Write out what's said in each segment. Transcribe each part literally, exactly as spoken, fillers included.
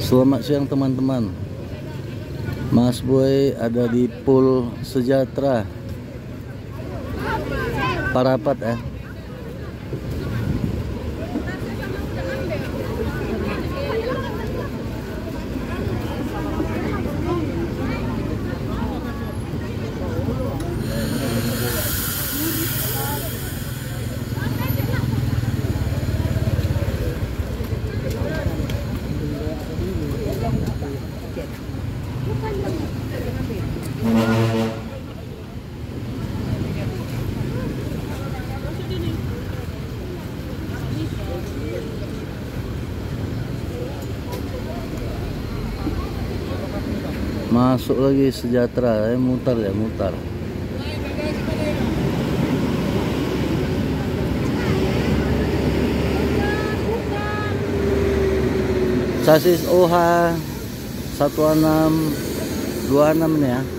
Selamat siang teman-teman. Mas Boy ada di Pool Sejahtera Parapat ya. Masuk lagi Sejahtera, eh, mutar ya mutar. Sasis O H satu enam dua enam ini ya.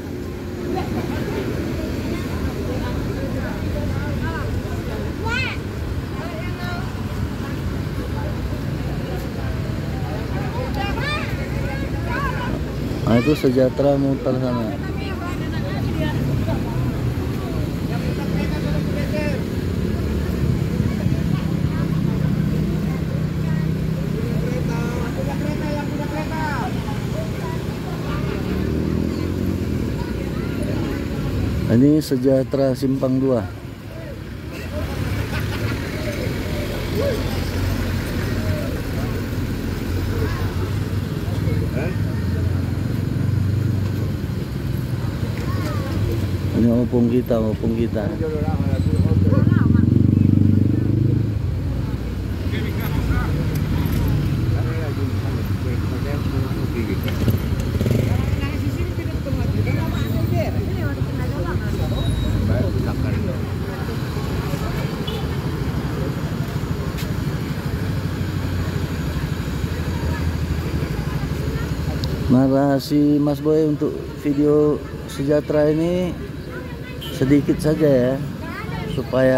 Nah itu Sejahtera mutar sana. Ini Sejahtera Simpang dua. Ini opung kita, opung kita. Narasi Mas Boy untuk video Sejahtera ini sedikit saja ya, supaya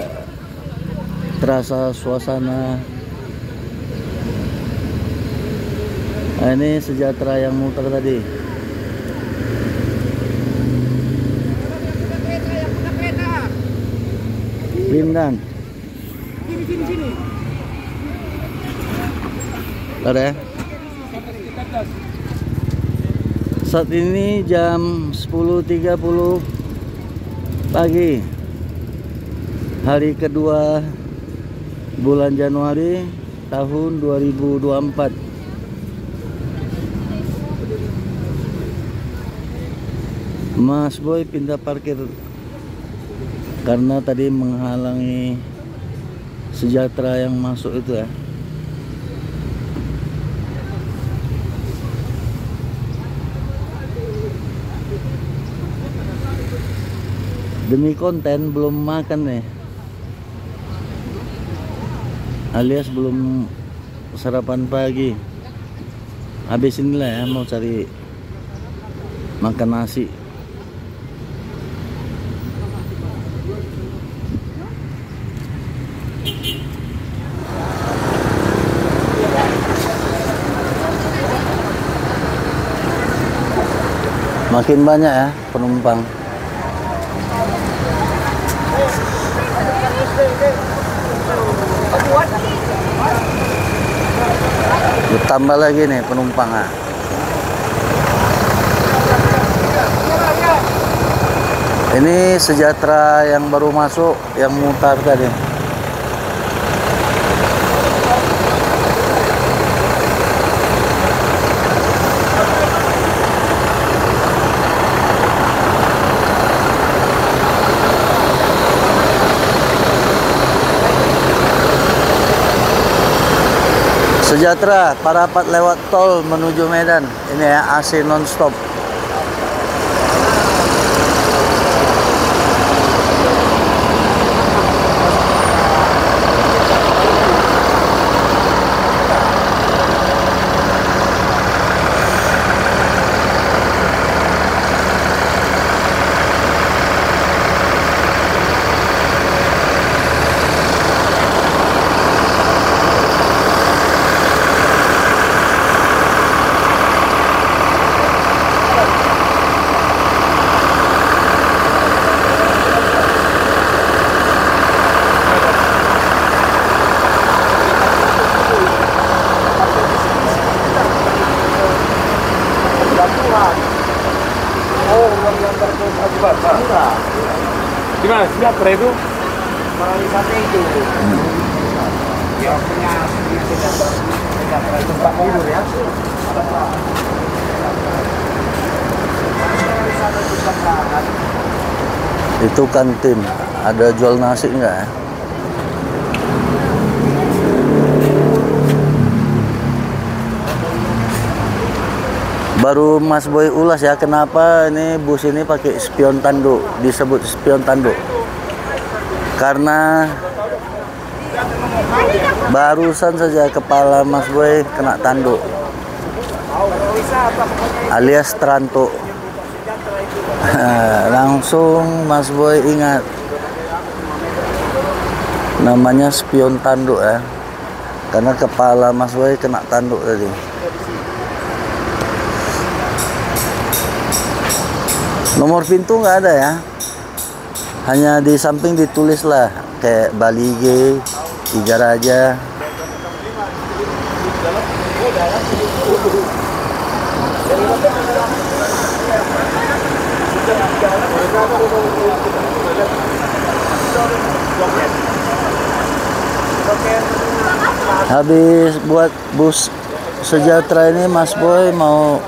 terasa suasana. Nah, ini Sejahtera yang muter tadi. Lindan. Sini sini sini. Ada ya? Saat ini jam sepuluh tiga puluh pagi, hari kedua bulan Januari tahun dua ribu dua puluh empat. Mas Boy pindah parkir karena tadi menghalangi Sejahtera yang masuk itu ya. Demi konten belum makan nih, alias belum sarapan pagi. Habis inilah ya mau cari makan nasi. Makin banyak ya penumpang. Bertambah lagi nih penumpang. Ini Sejahtera yang baru masuk, yang mutar tadi. Sejahtera Parapat lewat tol menuju Medan. Ini ya A C nonstop. Di mana Sejahtera itu? Kalau wisata itu. Ya punya punya Sejahtera itu tempat tidur ya. Itu kantin, ada jual nasi enggak ya? Baru Mas Boy ulas ya, kenapa ini bus ini pakai spion tanduk, disebut spion tanduk. Karena barusan saja kepala Mas Boy kena tanduk, alias terantuk. Langsung Mas Boy ingat namanya spion tanduk ya, karena kepala Mas Boy kena tanduk tadi. Nomor pintu nggak ada ya, hanya di samping ditulis lah kayak Bali G, Tiga Raja. Habis buat bus Sejahtera ini Mas Boy mau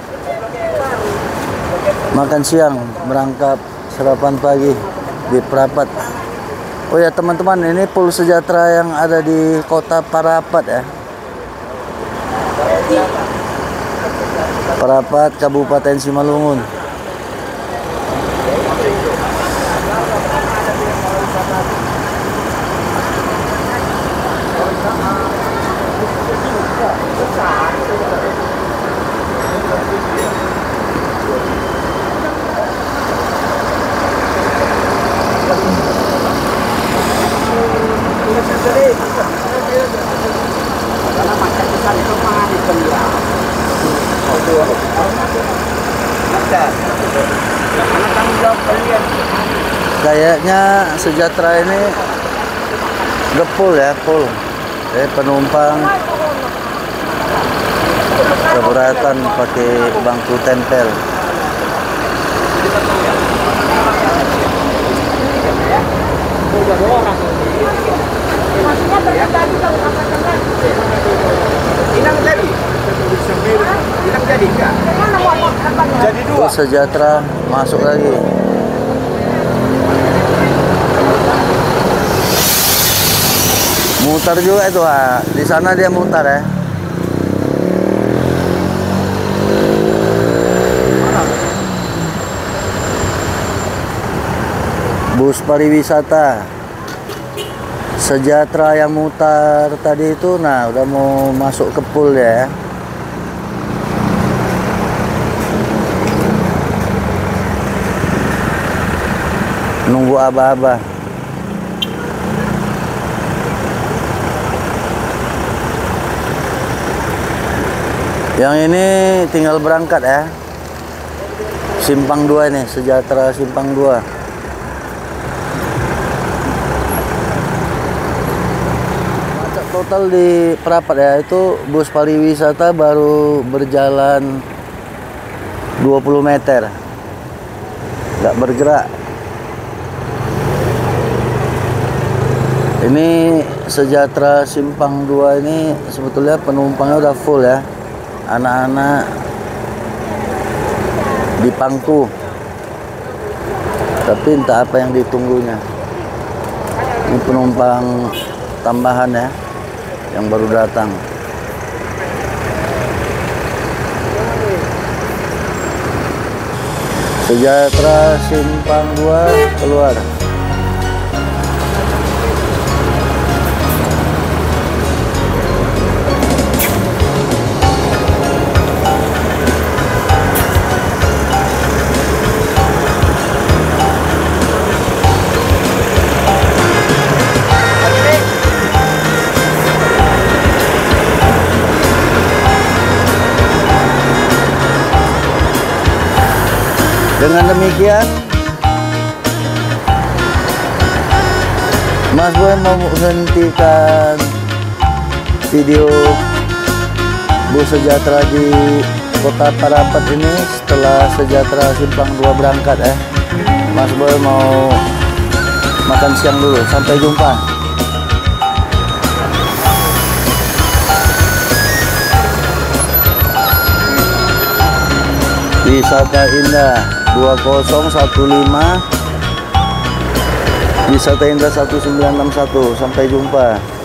makan siang, berangkat sarapan pagi di Parapat. Oh ya teman-teman, ini Pul Sejahtera yang ada di kota Parapat ya. Parapat, Kabupaten Simalungun. Kayaknya Sejahtera ini udah full ya, full. Eh, penumpang keberatan pakai bangku tempel. Jadi dua. Terus Sejahtera masuk lagi. Mutar juga itu, ha. Di sana dia mutar ya. Bus pariwisata Sejahtera yang mutar tadi itu, nah udah mau masuk ke Pul ya. Nunggu aba-aba. Yang ini tinggal berangkat ya. Simpang dua ini, Sejahtera Simpang dua. Macet total di Parapat ya, itu bus pariwisata baru berjalan dua puluh meter. Nggak bergerak. Ini Sejahtera Simpang dua ini sebetulnya penumpangnya udah full ya. Anak-anak di pangku, tapi entah apa yang ditunggunya. Ini penumpang tambahan ya, yang baru datang. Sejahtera Simpang dua keluar. Dengan demikian, Mas Boy mau menghentikan video bus Sejahtera di kota Parapat ini setelah Sejahtera Simpang dua berangkat ya. Mas Boy mau makan siang dulu. Sampai jumpa. Wisata Indah dua nol satu lima, Wisata Indah satu sembilan enam satu. Sampai jumpa.